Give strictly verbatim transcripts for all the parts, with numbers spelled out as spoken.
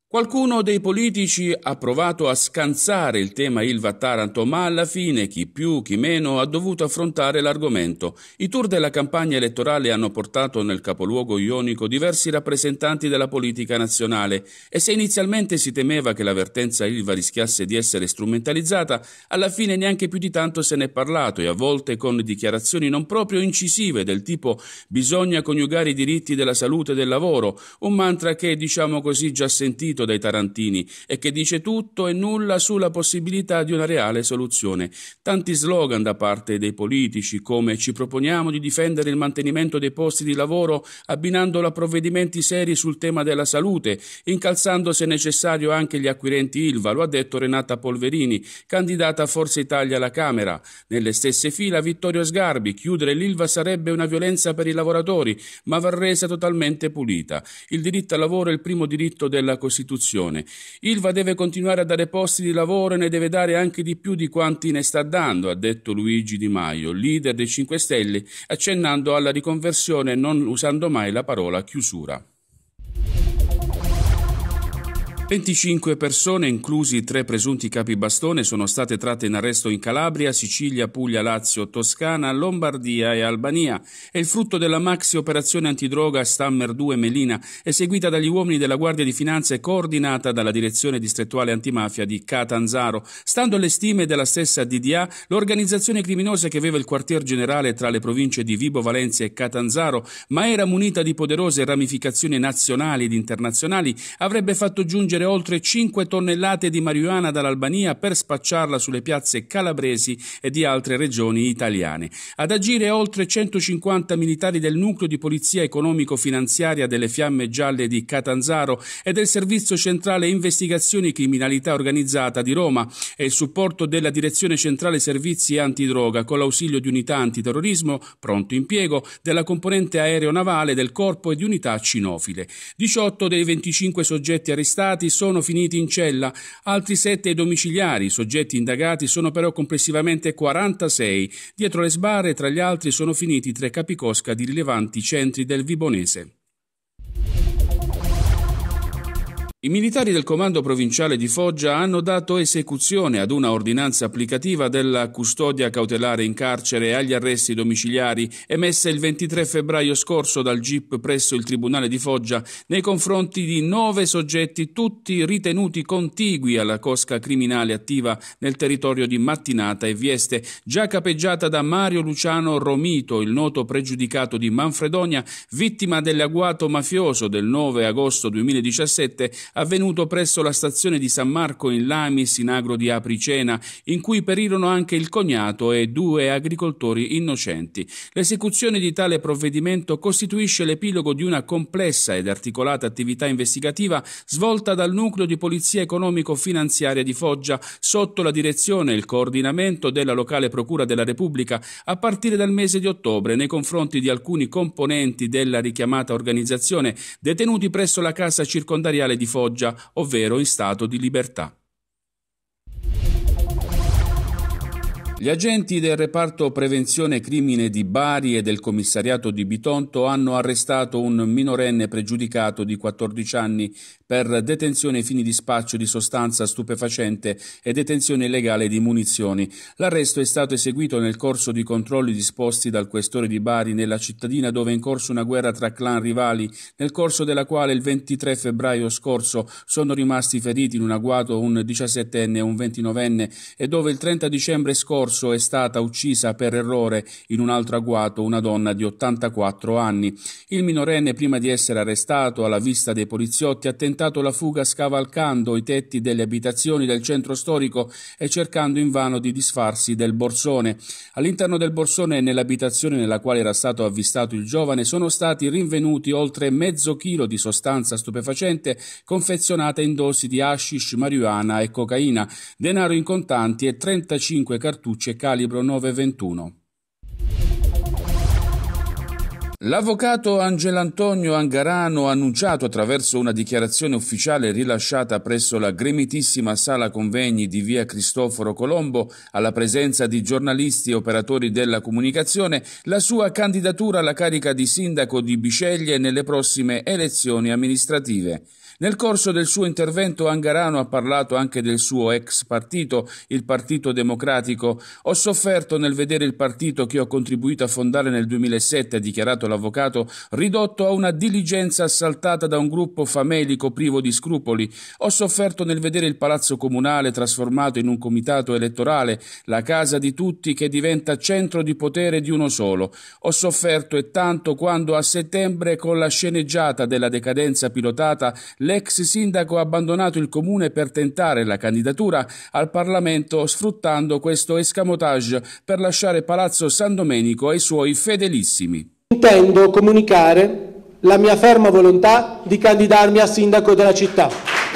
Qualcuno dei politici ha provato a scansare il tema Ilva-Taranto, ma alla fine chi più, chi meno ha dovuto affrontare l'argomento. I tour della campagna elettorale hanno portato nel capoluogo ionico diversi rappresentanti della politica nazionale e se inizialmente si temeva che l'avvertenza Ilva rischiasse di essere strumentalizzata, alla fine neanche più di tanto se ne è parlato e a volte con dichiarazioni non proprio incisive del tipo «bisogna coniugare i diritti della salute e del lavoro», un mantra che, diciamo così, già sentito dai tarantini e che dice tutto e nulla sulla possibilità di una reale soluzione. Tanti slogan da parte dei politici come «ci proponiamo di difendere il mantenimento dei posti di lavoro abbinandolo a provvedimenti seri sul tema della salute, incalzando se necessario anche gli acquirenti Ilva», lo ha detto Renata Polverini, candidata a Forza Italia alla Camera. Nelle stesse fila Vittorio Sgarbi: «Chiudere l'Ilva sarebbe una violenza per i lavoratori, ma va resa totalmente pulita. Il diritto al lavoro è il primo diritto della Costituzione. Ilva deve continuare a dare posti di lavoro e ne deve dare anche di più di quanti ne sta dando», ha detto Luigi Di Maio, leader dei cinque Stelle, accennando alla riconversione non usando mai la parola chiusura. venticinque persone, inclusi tre presunti capibastone, sono state tratte in arresto in Calabria, Sicilia, Puglia, Lazio, Toscana, Lombardia e Albania. È il frutto della maxi operazione antidroga Stammer due Melina, eseguita dagli uomini della Guardia di Finanza e coordinata dalla Direzione Distrettuale Antimafia di Catanzaro. Stando alle stime della stessa D D A, l'organizzazione criminosa che aveva il quartier generale tra le province di Vibo Valentia e Catanzaro, ma era munita di poderose ramificazioni nazionali ed internazionali, avrebbe fatto giungere oltre cinque tonnellate di marijuana dall'Albania per spacciarla sulle piazze calabresi e di altre regioni italiane. Ad agire oltre centocinquanta militari del nucleo di polizia economico-finanziaria delle Fiamme Gialle di Catanzaro e del Servizio Centrale Investigazioni Criminalità Organizzata di Roma e il supporto della Direzione Centrale Servizi Antidroga con l'ausilio di unità antiterrorismo pronto impiego, della componente aeronavale del corpo e di unità cinofile. diciotto dei venticinque soggetti arrestati sono finiti in cella, altri sette ai domiciliari. I soggetti indagati sono però complessivamente quarantasei. Dietro le sbarre, tra gli altri, sono finiti tre capicosca di rilevanti centri del Vibonese. I militari del comando provinciale di Foggia hanno dato esecuzione ad una ordinanza applicativa della custodia cautelare in carcere e agli arresti domiciliari emessa il ventitré febbraio scorso dal G I P presso il Tribunale di Foggia nei confronti di nove soggetti, tutti ritenuti contigui alla cosca criminale attiva nel territorio di Mattinata e Vieste, già capeggiata da Mario Luciano Romito, il noto pregiudicato di Manfredonia, vittima dell'agguato mafioso del nove agosto duemiladiciassette avvenuto presso la stazione di San Marco in Lamis, in agro di Apricena, in cui perirono anche il cognato e due agricoltori innocenti. L'esecuzione di tale provvedimento costituisce l'epilogo di una complessa ed articolata attività investigativa svolta dal Nucleo di Polizia Economico-Finanziaria di Foggia sotto la direzione e il coordinamento della locale Procura della Repubblica a partire dal mese di ottobre nei confronti di alcuni componenti della richiamata organizzazione detenuti presso la casa circondariale di Foggia, ovvero in stato di libertà. Gli agenti del reparto prevenzione crimine di Bari e del commissariato di Bitonto hanno arrestato un minorenne pregiudicato di quattordici anni per detenzione ai fini di spaccio di sostanza stupefacente e detenzione illegale di munizioni. L'arresto è stato eseguito nel corso di controlli disposti dal questore di Bari nella cittadina dove è in corso una guerra tra clan rivali, nel corso della quale il ventitré febbraio scorso sono rimasti feriti in un agguato un diciassettenne e un ventinovenne e dove il trenta dicembre scorso è stata uccisa per errore in un altro agguato una donna di ottantaquattro anni. Il minorenne, prima di essere arrestato alla vista dei poliziotti, ha tentato la fuga scavalcando i tetti delle abitazioni del centro storico e cercando invano di disfarsi del borsone. All'interno del borsone e nell'abitazione nella quale era stato avvistato il giovane sono stati rinvenuti oltre mezzo chilo di sostanza stupefacente confezionata in dosi di hashish, marijuana e cocaina, denaro in contanti e trentacinque cartucce calibro nove ventuno. L'avvocato Angelantonio Angarano ha annunciato attraverso una dichiarazione ufficiale rilasciata presso la gremitissima sala convegni di via Cristoforo Colombo, alla presenza di giornalisti e operatori della comunicazione, la sua candidatura alla carica di sindaco di Bisceglie nelle prossime elezioni amministrative. Nel corso del suo intervento Angarano ha parlato anche del suo ex partito, il Partito Democratico. Ho sofferto nel vedere il partito che ho contribuito a fondare nel duemilasette, ha dichiarato l'avvocato, ridotto a una diligenza assaltata da un gruppo famelico privo di scrupoli. Ho sofferto nel vedere il palazzo comunale trasformato in un comitato elettorale, la casa di tutti che diventa centro di potere di uno solo. Ho sofferto e tanto quando a settembre, con la sceneggiata della decadenza pilotata, l'ex sindaco ha abbandonato il comune per tentare la candidatura al Parlamento, sfruttando questo escamotage per lasciare Palazzo San Domenico ai suoi fedelissimi. Intendo comunicare la mia ferma volontà di candidarmi a sindaco della città.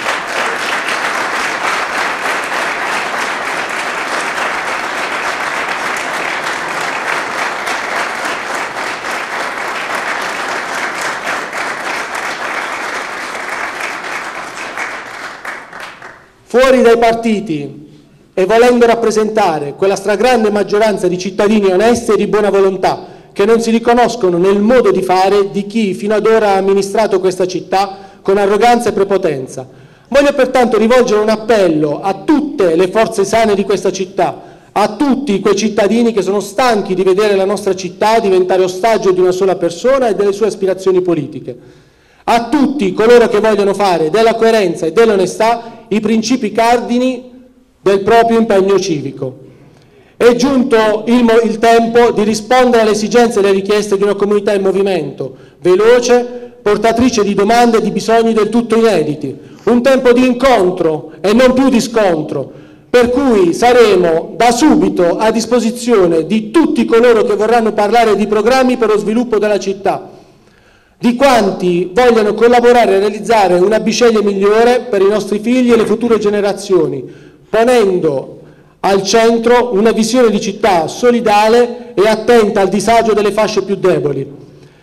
Fuori dai partiti e volendo rappresentare quella stragrande maggioranza di cittadini onesti e di buona volontà che non si riconoscono nel modo di fare di chi fino ad ora ha amministrato questa città con arroganza e prepotenza. Voglio pertanto rivolgere un appello a tutte le forze sane di questa città, a tutti quei cittadini che sono stanchi di vedere la nostra città diventare ostaggio di una sola persona e delle sue aspirazioni politiche. A tutti coloro che vogliono fare della coerenza e dell'onestà i principi cardini del proprio impegno civico. È giunto il, il tempo di rispondere alle esigenze e alle richieste di una comunità in movimento, veloce, portatrice di domande e di bisogni del tutto inediti. Un tempo di incontro e non più di scontro, per cui saremo da subito a disposizione di tutti coloro che vorranno parlare di programmi per lo sviluppo della città, di quanti vogliono collaborare a realizzare una Bisceglie migliore per i nostri figli e le future generazioni, ponendo al centro una visione di città solidale e attenta al disagio delle fasce più deboli.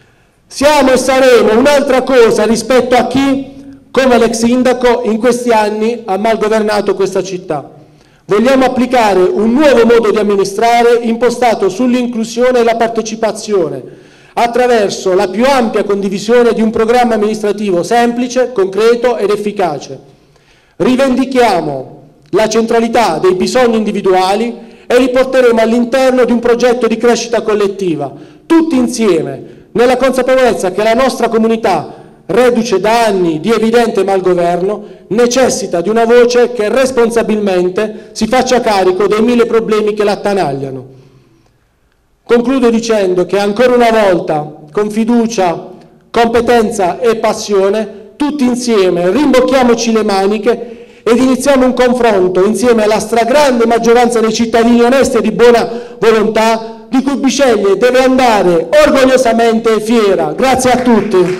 Siamo e saremo un'altra cosa rispetto a chi, come l'ex sindaco, in questi anni ha mal governato questa città. Vogliamo applicare un nuovo modo di amministrare impostato sull'inclusione e la partecipazione, attraverso la più ampia condivisione di un programma amministrativo semplice, concreto ed efficace. Rivendichiamo la centralità dei bisogni individuali e li porteremo all'interno di un progetto di crescita collettiva, tutti insieme, nella consapevolezza che la nostra comunità, reduce da anni di evidente malgoverno, necessita di una voce che responsabilmente si faccia carico dei mille problemi che l'attanagliano. Concludo dicendo che ancora una volta, con fiducia, competenza e passione, tutti insieme rimbocchiamoci le maniche ed iniziamo un confronto insieme alla stragrande maggioranza dei cittadini onesti e di buona volontà di cui Bisceglie deve andare orgogliosamente fiera. Grazie a tutti.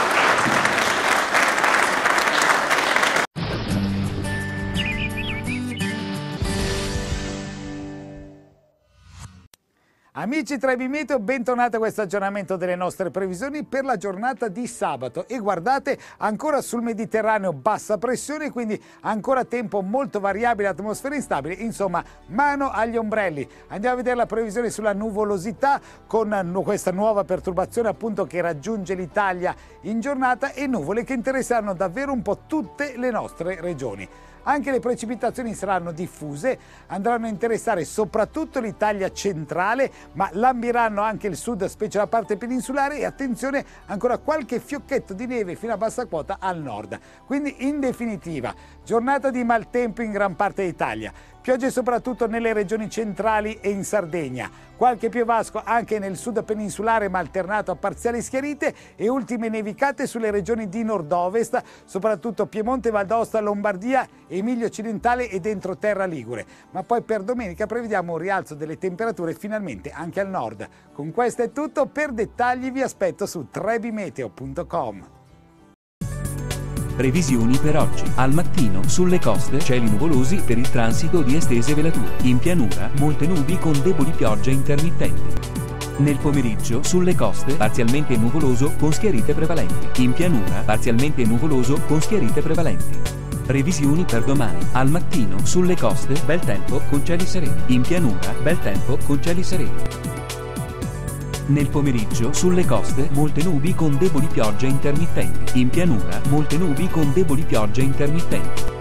Amici Trebi Meteo, bentornati a questo aggiornamento delle nostre previsioni per la giornata di sabato. E guardate, ancora sul Mediterraneo bassa pressione, quindi ancora tempo molto variabile, atmosfera instabile, insomma mano agli ombrelli. Andiamo a vedere la previsione sulla nuvolosità con questa nuova perturbazione appunto che raggiunge l'Italia in giornata e nuvole che interesseranno davvero un po' tutte le nostre regioni. Anche le precipitazioni saranno diffuse, andranno a interessare soprattutto l'Italia centrale, ma lambiranno anche il sud, specie la parte peninsulare, e attenzione, ancora qualche fiocchetto di neve fino a bassa quota al nord. Quindi in definitiva, giornata di maltempo in gran parte d'Italia. Piogge soprattutto nelle regioni centrali e in Sardegna, qualche piovasco anche nel sud peninsulare ma alternato a parziali schiarite e ultime nevicate sulle regioni di nord-ovest, soprattutto Piemonte, Val d'Aosta, Lombardia, Emilia Occidentale e entroterra ligure. Ma poi per domenica prevediamo un rialzo delle temperature finalmente anche al nord. Con questo è tutto, per dettagli vi aspetto su trebimeteo punto com. Previsioni per oggi. Al mattino, sulle coste, cieli nuvolosi per il transito di estese velature. In pianura, molte nubi con deboli piogge intermittenti. Nel pomeriggio sulle coste parzialmente nuvoloso con schiarite prevalenti. In pianura parzialmente nuvoloso con schiarite prevalenti. Previsioni per domani. Al mattino sulle coste bel tempo con cieli sereni. In pianura bel tempo con cieli sereni. Nel pomeriggio sulle coste molte nubi con deboli piogge intermittenti. In pianura molte nubi con deboli piogge intermittenti.